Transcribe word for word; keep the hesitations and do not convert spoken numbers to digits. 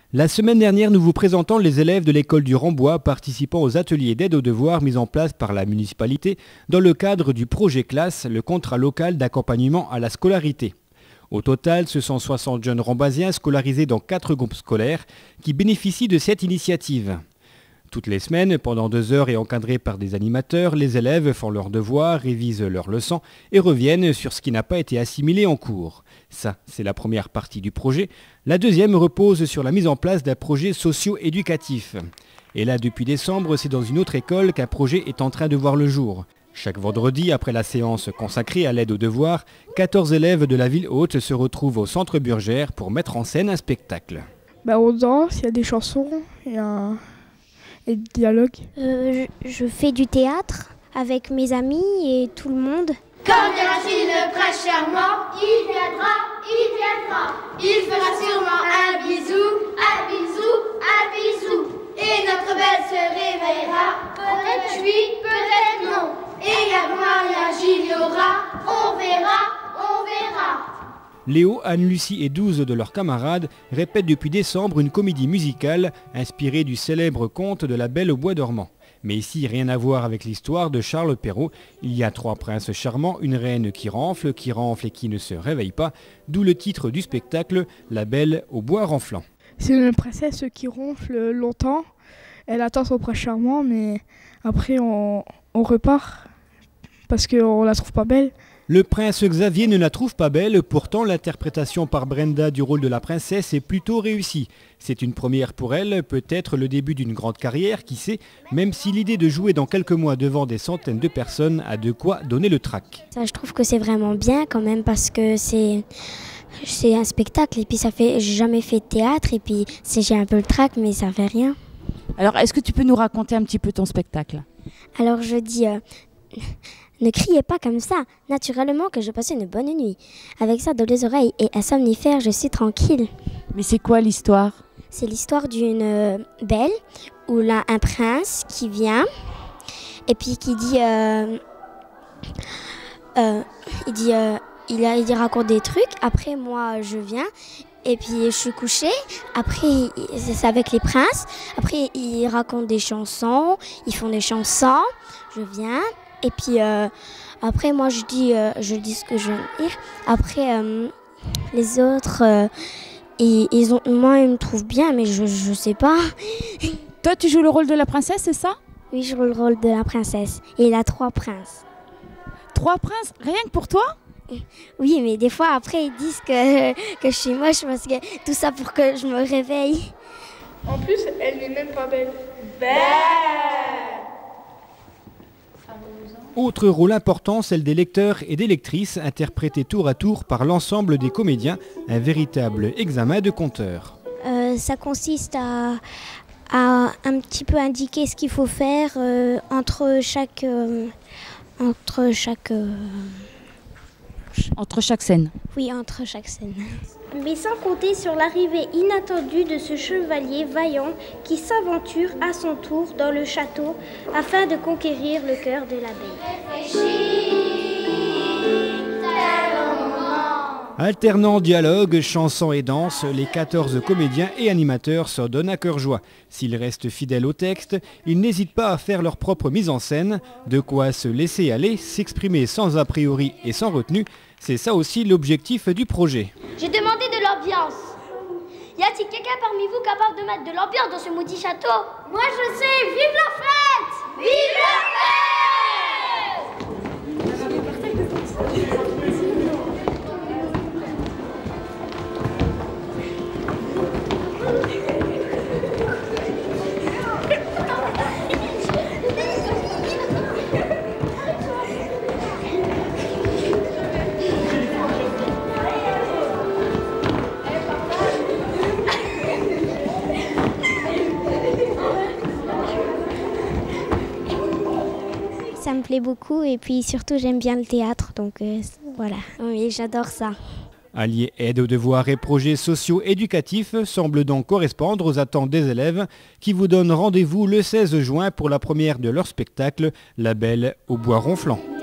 La semaine dernière, nous vous présentons les élèves de l'école du Rembois participant aux ateliers d'aide aux devoirs mis en place par la municipalité dans le cadre du projet classe, le contrat local d'accompagnement à la scolarité. Au total, ce sont soixante jeunes remboisiens scolarisés dans quatre groupes scolaires qui bénéficient de cette initiative. Toutes les semaines, pendant deux heures et encadrés par des animateurs, les élèves font leurs devoirs, révisent leurs leçons et reviennent sur ce qui n'a pas été assimilé en cours. Ça, c'est la première partie du projet. La deuxième repose sur la mise en place d'un projet socio-éducatif. Et là, depuis décembre, c'est dans une autre école qu'un projet est en train de voir le jour. Chaque vendredi, après la séance consacrée à l'aide aux devoirs, quatorze élèves de la ville haute se retrouvent au centre Burgère pour mettre en scène un spectacle. Bah, on danse, il y a des chansons, il y a un... et des dialogues. Euh, je, je fais du théâtre avec mes amis et tout le monde. Quand viendra-t-il le prince charmant? Il viendra, il viendra. Il fera sûrement un bisou, un bisou, un bisou. Et notre belle se réveillera. Peut-être oui, peut-être non. Et un mariage il y aura. On verra, on verra. Léo, Anne-Lucie et douze de leurs camarades répètent depuis décembre une comédie musicale inspirée du célèbre conte de la Belle au bois dormant. Mais ici, rien à voir avec l'histoire de Charles Perrault. Il y a trois princes charmants, une reine qui ronfle, qui ronfle et qui ne se réveille pas, d'où le titre du spectacle, La Belle au bois ronflant. C'est une princesse qui ronfle longtemps, elle attend son prince charmant, mais après on, on repart parce qu'on la trouve pas belle. Le prince Xavier ne la trouve pas belle, pourtant l'interprétation par Brenda du rôle de la princesse est plutôt réussie. C'est une première pour elle, peut-être le début d'une grande carrière, qui sait, même si l'idée de jouer dans quelques mois devant des centaines de personnes a de quoi donner le trac. Ça, je trouve que c'est vraiment bien quand même parce que c'est, c'est un spectacle et puis ça fait, j'ai jamais fait de théâtre et puis c'est, j'ai un peu le trac mais ça fait rien. Alors est-ce que tu peux nous raconter un petit peu ton spectacle? Alors je dis... Euh, Ne criez pas comme ça, naturellement que je passe une bonne nuit. Avec ça dans les oreilles et un somnifère, je suis tranquille. Mais c'est quoi l'histoire? C'est l'histoire d'une euh, belle où là un prince qui vient et puis qui dit, euh, euh, il dit, euh, il, a, il raconte des trucs. Après moi je viens et puis je suis couchée. Après c'est avec les princes. Après ils racontent des chansons, ils font des chansons. Je viens. Et puis euh, après moi je dis, euh, je dis ce que je veux dire. Après euh, les autres, euh, ils, ils ont, moi ils me trouvent bien mais je, je sais pas. Toi tu joues le rôle de la princesse, c'est ça? Oui, je joue le rôle de la princesse. Et il a trois princes. Trois princes? Rien que pour toi? Oui, mais des fois après ils disent que, que je suis moche parce que tout ça pour que je me réveille. En plus, elle n'est même pas belle. Belle. Autre rôle important, celle des lecteurs et des lectrices, interprétés tour à tour par l'ensemble des comédiens, un véritable examen de conteur. Euh, ça consiste à, à un petit peu indiquer ce qu'il faut faire euh, entre chaque... Euh, entre chaque... Euh, Entre chaque scène. Oui, entre chaque scène. Mais sans compter sur l'arrivée inattendue de ce chevalier vaillant qui s'aventure à son tour dans le château afin de conquérir le cœur de l'abeille. Alternant dialogue, chansons et danse, les quatorze comédiens et animateurs se donnent à cœur joie. S'ils restent fidèles au texte, ils n'hésitent pas à faire leur propre mise en scène, de quoi se laisser aller, s'exprimer sans a priori et sans retenue. C'est ça aussi l'objectif du projet. J'ai demandé de l'ambiance. Y a-t-il quelqu'un parmi vous capable de mettre de l'ambiance dans ce maudit château? Moi je sais, vive la fête! Vive la fête! Ça me plaît beaucoup et puis surtout j'aime bien le théâtre, donc euh, voilà, oui j'adore ça. Allier aide aux devoirs et projets sociaux éducatifs semble donc correspondre aux attentes des élèves qui vous donnent rendez-vous le seize juin pour la première de leur spectacle La Belle au bois ronflant.